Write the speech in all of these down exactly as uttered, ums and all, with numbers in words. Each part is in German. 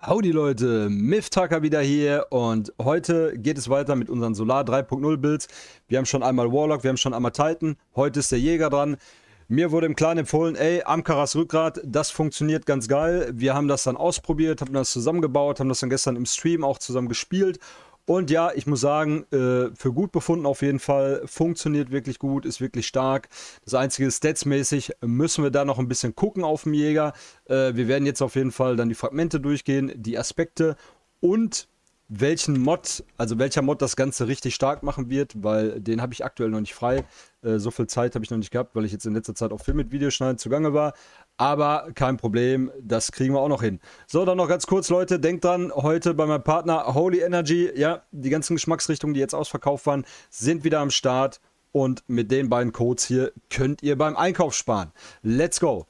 Howdy Leute, Myth-Tucker wieder hier und heute geht es weiter mit unseren Solar drei Punkt null Builds. Wir haben schon einmal Warlock, wir haben schon einmal Titan, heute ist der Jäger dran. Mir wurde im Clan empfohlen, ey, Amkaras Rückgrat, das funktioniert ganz geil. Wir haben das dann ausprobiert, haben das zusammengebaut, haben das dann gestern im Stream auch zusammen gespielt. Und ja, ich muss sagen, äh, für gut befunden auf jeden Fall, funktioniert wirklich gut, ist wirklich stark. Das einzige statsmäßig müssen wir da noch ein bisschen gucken auf dem Jäger. Äh, wir werden jetzt auf jeden Fall dann die Fragmente durchgehen, die Aspekte und welchen Mod, also welcher Mod das Ganze richtig stark machen wird, weil den habe ich aktuell noch nicht frei. Äh, so viel Zeit habe ich noch nicht gehabt, weil ich jetzt in letzter Zeit auch viel mit Videoschneiden zugange war. Aber kein Problem, das kriegen wir auch noch hin. So, dann noch ganz kurz, Leute, denkt dran, heute bei meinem Partner Holy Energy, ja, die ganzen Geschmacksrichtungen, die jetzt ausverkauft waren, sind wieder am Start. Und mit den beiden Codes hier könnt ihr beim Einkauf sparen. Let's go!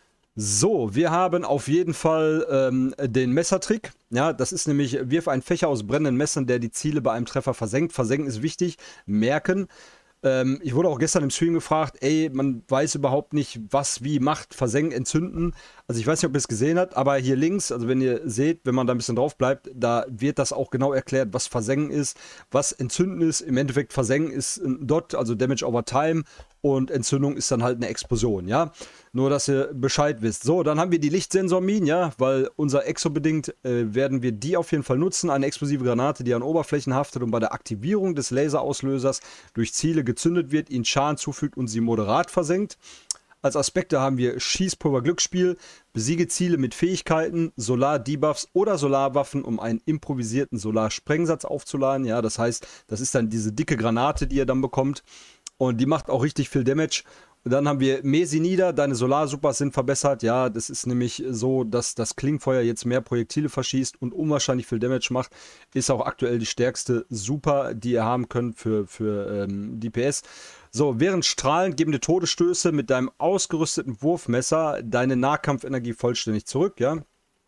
So, wir haben auf jeden Fall ähm, den Messertrick. Ja, das ist nämlich, wirf einen Fächer aus brennenden Messern, der die Ziele bei einem Treffer versenkt. Versenken ist wichtig, merken. Ähm, ich wurde auch gestern im Stream gefragt, ey, man weiß überhaupt nicht, was wie macht, versenken, entzünden. Also ich weiß nicht, ob ihr es gesehen habt, aber hier links, also wenn ihr seht, wenn man da ein bisschen drauf bleibt, da wird das auch genau erklärt, was versenken ist, was entzünden ist. Im Endeffekt versenken ist ein Dot, also Damage over Time, und Entzündung ist dann halt eine Explosion, ja. Nur, dass ihr Bescheid wisst. So, dann haben wir die Lichtsensorminen, ja, weil unser Exo-bedingt äh, werden wir die auf jeden Fall nutzen. Eine explosive Granate, die an Oberflächen haftet und bei der Aktivierung des Laserauslösers durch Ziele gezündet wird, ihnen Schaden zufügt und sie moderat versenkt. Als Aspekte haben wir Schießpulver Glücksspiel, besiege Ziele mit Fähigkeiten, Solar-Debuffs oder Solarwaffen, um einen improvisierten Solar-Sprengsatz aufzuladen. Ja, das heißt, das ist dann diese dicke Granate, die ihr dann bekommt. Und die macht auch richtig viel Damage. Und dann haben wir Mesi nieder, deine Solar-Supers sind verbessert. Ja, das ist nämlich so, dass das Klingfeuer jetzt mehr Projektile verschießt und unwahrscheinlich viel Damage macht. Ist auch aktuell die stärkste Super, die ihr haben könnt für, für ähm, D P S. So, während strahlend gebende Todesstöße mit deinem ausgerüsteten Wurfmesser deine Nahkampfenergie vollständig zurück, ja.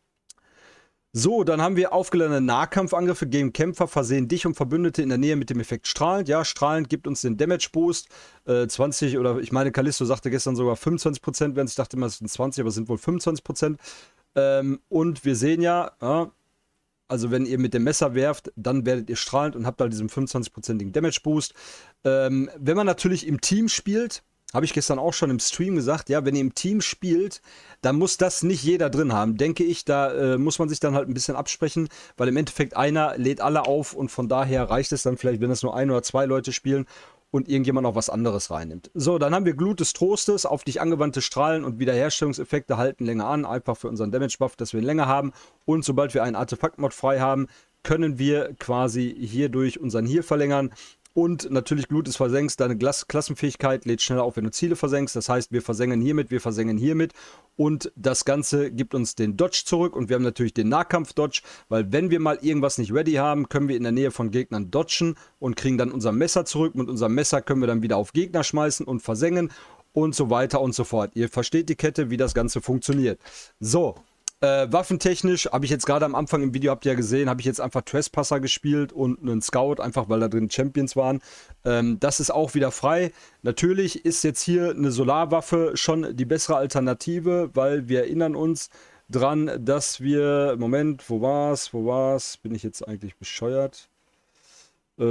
So, dann haben wir aufgeladene Nahkampfangriffe gegen Kämpfer, versehen dich und Verbündete in der Nähe mit dem Effekt strahlend. Ja, strahlend gibt uns den Damage Boost. Äh, zwanzig oder ich meine, Callisto sagte gestern sogar fünfundzwanzig Prozent, während ich dachte immer, es sind zwanzig, aber es sind wohl fünfundzwanzig Prozent. Ähm, und wir sehen ja, ja, also wenn ihr mit dem Messer werft, dann werdet ihr strahlend und habt halt diesen fünfundzwanzig-prozentigen Damage Boost. Ähm, wenn man natürlich im Team spielt, habe ich gestern auch schon im Stream gesagt, ja, wenn ihr im Team spielt, dann muss das nicht jeder drin haben. Denke ich, da äh, muss man sich dann halt ein bisschen absprechen, weil im Endeffekt einer lädt alle auf und von daher reicht es dann vielleicht, wenn es nur ein oder zwei Leute spielen und irgendjemand noch was anderes reinnimmt. So, dann haben wir Glut des Trostes, auf dich angewandte Strahlen und Wiederherstellungseffekte halten länger an, einfach für unseren Damage-Buff, dass wir ihn länger haben. Und sobald wir einen Artefakt-Mod frei haben, können wir quasi hierdurch unseren Heal verlängern. Und natürlich Glut des Versenks, deine Glas Klassenfähigkeit lädt schneller auf, wenn du Ziele versenkst. Das heißt, wir versenken hiermit, wir versenken hiermit. Und das Ganze gibt uns den Dodge zurück. Und wir haben natürlich den Nahkampf-Dodge, weil wenn wir mal irgendwas nicht ready haben, können wir in der Nähe von Gegnern dodgen und kriegen dann unser Messer zurück. Mit unserem Messer können wir dann wieder auf Gegner schmeißen und versenken und so weiter und so fort. Ihr versteht die Kette, wie das Ganze funktioniert. So. Äh, waffentechnisch habe ich jetzt gerade am Anfang im Video, habt ihr ja gesehen, habe ich jetzt einfach Trespasser gespielt und einen Scout, einfach weil da drin Champions waren. Ähm, das ist auch wieder frei. Natürlich ist jetzt hier eine Solarwaffe schon die bessere Alternative, weil wir erinnern uns dran, dass wir, Moment, wo war's, wo war's, bin ich jetzt eigentlich bescheuert? Äh,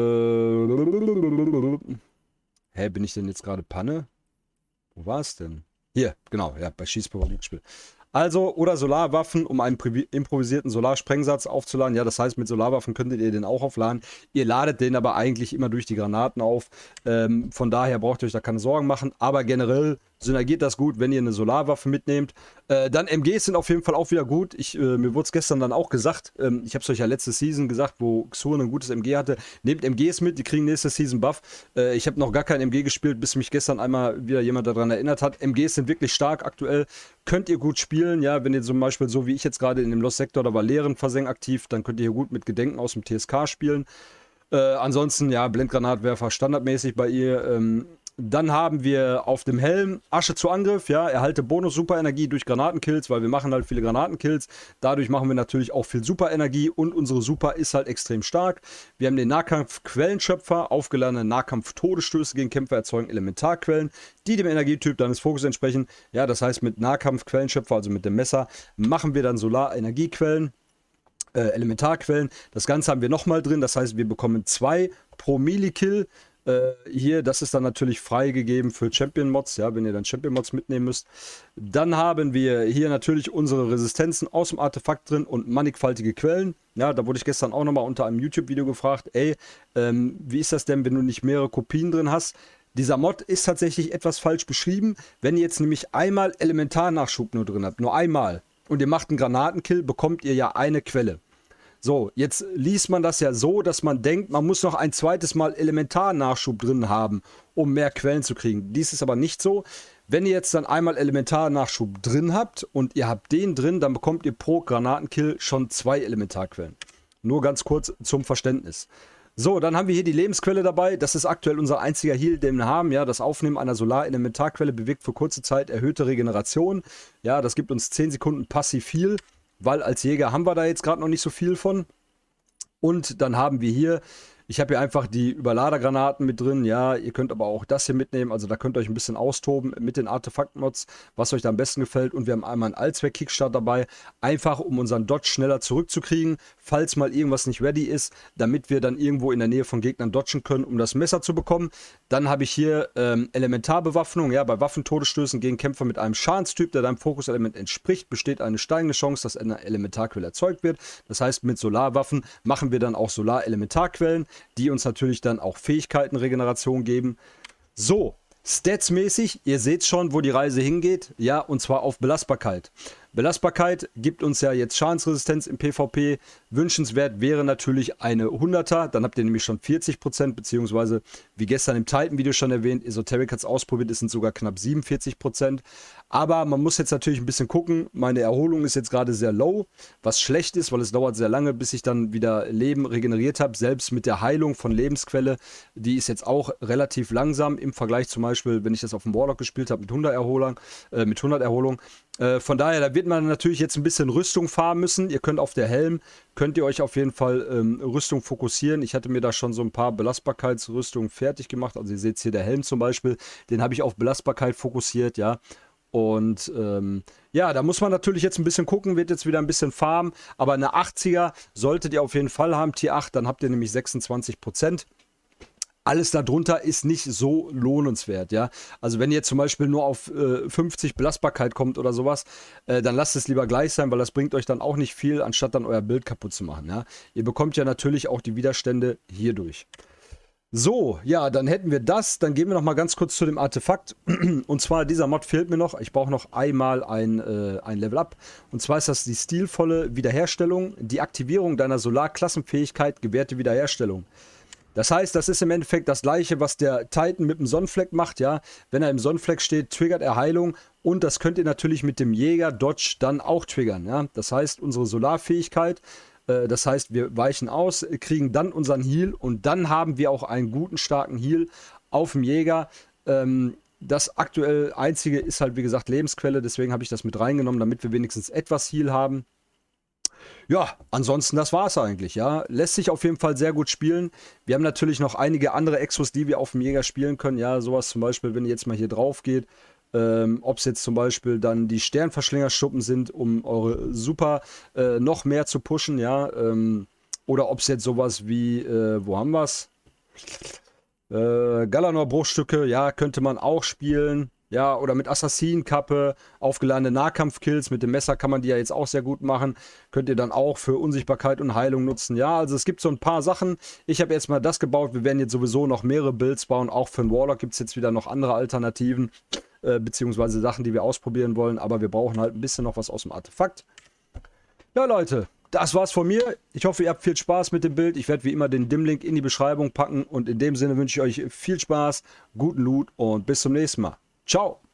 hä, bin ich denn jetzt gerade Panne? Wo war es denn? Hier, genau, ja, bei Schießpulver-Spiel. Also, oder Solarwaffen, um einen improvisierten Solarsprengsatz aufzuladen. Ja, das heißt, mit Solarwaffen könntet ihr den auch aufladen. Ihr ladet den aber eigentlich immer durch die Granaten auf. Ähm, von daher braucht ihr euch da keine Sorgen machen. Aber generell synergiert das gut, wenn ihr eine Solarwaffe mitnehmt. Äh, dann M Gs sind auf jeden Fall auch wieder gut. Ich, äh, mir wurde es gestern dann auch gesagt, ähm, ich habe es euch ja letzte Season gesagt, wo Xur ein gutes M G hatte. Nehmt M Gs mit, die kriegen nächste Season Buff. Äh, ich habe noch gar kein M G gespielt, bis mich gestern einmal wieder jemand daran erinnert hat. M Gs sind wirklich stark aktuell. Könnt ihr gut spielen, ja, wenn ihr zum Beispiel so wie ich jetzt gerade in dem Lost Sektor, da war leeren Verseng aktiv, dann könnt ihr hier gut mit Gedenken aus dem T S K spielen. Äh, ansonsten, ja, Blendgranatwerfer standardmäßig bei ihr. Ähm, Dann haben wir auf dem Helm Asche zu Angriff, ja, erhalte Bonus-Superenergie durch Granatenkills, weil wir machen halt viele Granatenkills. Dadurch machen wir natürlich auch viel Superenergie und unsere Super ist halt extrem stark. Wir haben den Nahkampf-Quellenschöpfer, aufgeladene Nahkampf-Todesstöße gegen Kämpfer erzeugen Elementarquellen, die dem Energietyp deines Fokus entsprechen. Ja, das heißt mit Nahkampf-Quellenschöpfer, also mit dem Messer, machen wir dann Solarenergiequellen. äh, Elementarquellen. Das Ganze haben wir nochmal drin, das heißt, wir bekommen zwei pro Melee-Kill. Äh, hier, das ist dann natürlich freigegeben für Champion-Mods, ja, wenn ihr dann Champion-Mods mitnehmen müsst. Dann haben wir hier natürlich unsere Resistenzen aus dem Artefakt drin und mannigfaltige Quellen. Ja, da wurde ich gestern auch nochmal unter einem YouTube-Video gefragt, ey, ähm, wie ist das denn, wenn du nicht mehrere Kopien drin hast? Dieser Mod ist tatsächlich etwas falsch beschrieben. Wenn ihr jetzt nämlich einmal Elementarnachschub nur drin habt, nur einmal, und ihr macht einen Granatenkill, bekommt ihr ja eine Quelle. So, jetzt liest man das ja so, dass man denkt, man muss noch ein zweites Mal Elementarnachschub drin haben, um mehr Quellen zu kriegen. Dies ist aber nicht so. Wenn ihr jetzt dann einmal Elementarnachschub drin habt und ihr habt den drin, dann bekommt ihr pro Granatenkill schon zwei Elementarquellen. Nur ganz kurz zum Verständnis. So, dann haben wir hier die Lebensquelle dabei. Das ist aktuell unser einziger Heal, den wir haben. Ja, das Aufnehmen einer Solar-Elementarquelle bewirkt für kurze Zeit erhöhte Regeneration. Ja, das gibt uns zehn Sekunden passiv Heal, weil als Jäger haben wir da jetzt gerade noch nicht so viel von. Und dann haben wir hier, ich habe hier einfach die Überladergranaten mit drin. Ja, ihr könnt aber auch das hier mitnehmen. Also da könnt ihr euch ein bisschen austoben mit den Artefakt-Mods, was euch da am besten gefällt. Und wir haben einmal einen Allzweck-Kickstart dabei, einfach um unseren Dodge schneller zurückzukriegen, falls mal irgendwas nicht ready ist, damit wir dann irgendwo in der Nähe von Gegnern dodgen können, um das Messer zu bekommen. Dann habe ich hier ähm, Elementarbewaffnung. Ja, bei Waffentodesstößen gegen Kämpfer mit einem Schadenstyp, der deinem Fokuselement entspricht, besteht eine steigende Chance, dass eine Elementarquelle erzeugt wird. Das heißt, mit Solarwaffen machen wir dann auch Solar-Elementarquellen, die uns natürlich dann auch Fähigkeitenregeneration geben. So, statsmäßig, ihr seht schon, wo die Reise hingeht. Ja, und zwar auf Belastbarkeit. Belastbarkeit gibt uns ja jetzt Schadensresistenz im PvP. Wünschenswert wäre natürlich eine hunderter. Dann habt ihr nämlich schon vierzig Prozent, beziehungsweise wie gestern im Titan-Video schon erwähnt, Esoteric hat es ausprobiert, es sind sogar knapp siebenundvierzig Prozent. Aber man muss jetzt natürlich ein bisschen gucken. Meine Erholung ist jetzt gerade sehr low, was schlecht ist, weil es dauert sehr lange, bis ich dann wieder Leben regeneriert habe. Selbst mit der Heilung von Lebensquelle, die ist jetzt auch relativ langsam im Vergleich zum Beispiel, wenn ich das auf dem Warlock gespielt habe mit hundert Erholung. Äh, mit hundert Erholung. Äh, von daher, da wird man natürlich jetzt ein bisschen Rüstung farmen müssen. Ihr könnt auf der Helm, könnt ihr euch auf jeden Fall ähm, Rüstung fokussieren. Ich hatte mir da schon so ein paar Belastbarkeitsrüstungen fertig gemacht. Also ihr seht hier der Helm zum Beispiel, den habe ich auf Belastbarkeit fokussiert, ja. Und ähm, ja, da muss man natürlich jetzt ein bisschen gucken, wird jetzt wieder ein bisschen farmen. Aber eine achtziger solltet ihr auf jeden Fall haben, Tier acht, dann habt ihr nämlich sechsundzwanzig Prozent. Alles darunter ist nicht so lohnenswert, ja. Also wenn ihr zum Beispiel nur auf äh, fünfzig Belastbarkeit kommt oder sowas, äh, dann lasst es lieber gleich sein, weil das bringt euch dann auch nicht viel, anstatt dann euer Bild kaputt zu machen, ja. Ihr bekommt ja natürlich auch die Widerstände hierdurch. So, ja, dann hätten wir das. Dann gehen wir noch mal ganz kurz zu dem Artefakt. Und zwar, dieser Mod fehlt mir noch. Ich brauche noch einmal ein, äh, ein Level Up. Und zwar ist das die stilvolle Wiederherstellung. Die Aktivierung deiner Solarklassenfähigkeit gewährte Wiederherstellung. Das heißt, das ist im Endeffekt das gleiche, was der Titan mit dem Sonnenfleck macht, ja. Wenn er im Sonnenfleck steht, triggert er Heilung. Und das könnt ihr natürlich mit dem Jäger Dodge dann auch triggern, ja. Das heißt, unsere Solarfähigkeit, äh, das heißt, wir weichen aus, kriegen dann unseren Heal und dann haben wir auch einen guten, starken Heal auf dem Jäger. Ähm, das aktuell einzige ist halt, wie gesagt, Lebensquelle. Deswegen habe ich das mit reingenommen, damit wir wenigstens etwas Heal haben. Ja, ansonsten, das war es eigentlich, ja. Lässt sich auf jeden Fall sehr gut spielen. Wir haben natürlich noch einige andere Exos, die wir auf dem Jäger spielen können. Ja, sowas zum Beispiel, wenn ihr jetzt mal hier drauf geht, ähm, ob es jetzt zum Beispiel dann die Sternverschlingerschuppen sind, um eure Super äh, noch mehr zu pushen, ja. Ähm, oder ob es jetzt sowas wie, äh, wo haben wir es? Äh, Galanor-Bruchstücke, ja, könnte man auch spielen. Ja, oder mit Assassinenkappe, aufgeladene Nahkampfkills, mit dem Messer kann man die ja jetzt auch sehr gut machen. Könnt ihr dann auch für Unsichtbarkeit und Heilung nutzen. Ja, also es gibt so ein paar Sachen. Ich habe jetzt mal das gebaut. Wir werden jetzt sowieso noch mehrere Builds bauen. Auch für den Warlock gibt es jetzt wieder noch andere Alternativen, äh, beziehungsweise Sachen, die wir ausprobieren wollen. Aber wir brauchen halt ein bisschen noch was aus dem Artefakt. Ja, Leute, das war's von mir. Ich hoffe, ihr habt viel Spaß mit dem Bild. Ich werde wie immer den Dim-Link in die Beschreibung packen. Und in dem Sinne wünsche ich euch viel Spaß, guten Loot und bis zum nächsten Mal. Ciao!